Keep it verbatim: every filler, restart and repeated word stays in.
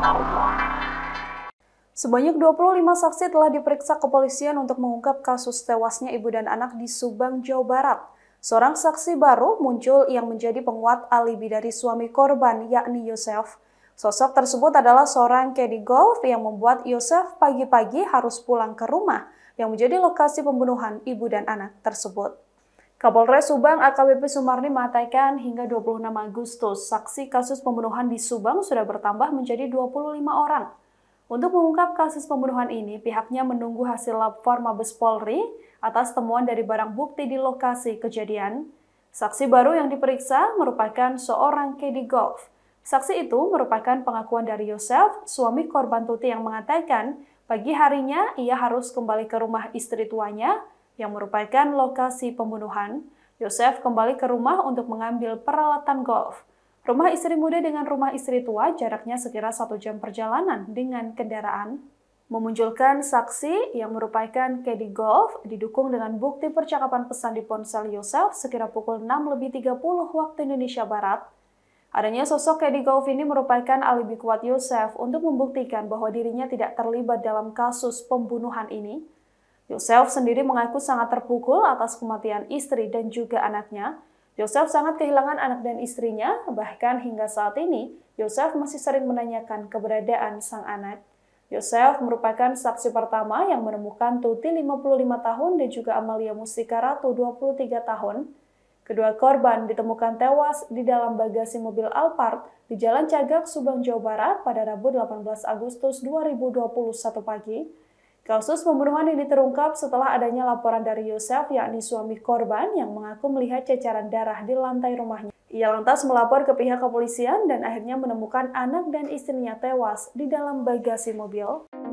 Sebanyak dua puluh lima saksi telah diperiksa kepolisian untuk mengungkap kasus tewasnya ibu dan anak di Subang, Jawa Barat. Seorang saksi baru muncul yang menjadi penguat alibi dari suami korban, yakni Yosef. Sosok tersebut adalah seorang caddy golf yang membuat Yosef pagi-pagi harus pulang ke rumah yang menjadi lokasi pembunuhan ibu dan anak tersebut. Kapolres Subang A K B P Sumarni mengatakan hingga dua puluh enam Agustus, saksi kasus pembunuhan di Subang sudah bertambah menjadi dua puluh lima orang. Untuk mengungkap kasus pembunuhan ini, pihaknya menunggu hasil lapor Mabes Polri atas temuan dari barang bukti di lokasi kejadian. Saksi baru yang diperiksa merupakan seorang caddy golf. Saksi itu merupakan pengakuan dari Yosef, suami korban Tuti yang mengatakan pagi harinya ia harus kembali ke rumah istri tuanya yang merupakan lokasi pembunuhan. Yosef kembali ke rumah untuk mengambil peralatan golf. Rumah istri muda dengan rumah istri tua jaraknya sekira satu jam perjalanan dengan kendaraan. Memunculkan saksi yang merupakan caddy golf didukung dengan bukti percakapan pesan di ponsel Yosef sekira pukul enam lebih tiga puluh waktu Indonesia Barat. Adanya sosok caddy golf ini merupakan alibi kuat Yosef untuk membuktikan bahwa dirinya tidak terlibat dalam kasus pembunuhan ini. Yosef sendiri mengaku sangat terpukul atas kematian istri dan juga anaknya. Yosef sangat kehilangan anak dan istrinya, bahkan hingga saat ini, Yosef masih sering menanyakan keberadaan sang anak. Yosef merupakan saksi pertama yang menemukan Tuti lima puluh lima tahun dan juga Amalia Mustika Ratu dua puluh tiga tahun. Kedua korban ditemukan tewas di dalam bagasi mobil Alphard di Jalan Cagak, Subang, Jawa Barat pada Rabu delapan belas Agustus dua ribu dua puluh satu pagi. Kasus pembunuhan ini terungkap setelah adanya laporan dari Yosef, yakni suami korban yang mengaku melihat ceceran darah di lantai rumahnya. Ia lantas melapor ke pihak kepolisian dan akhirnya menemukan anak dan istrinya tewas di dalam bagasi mobil.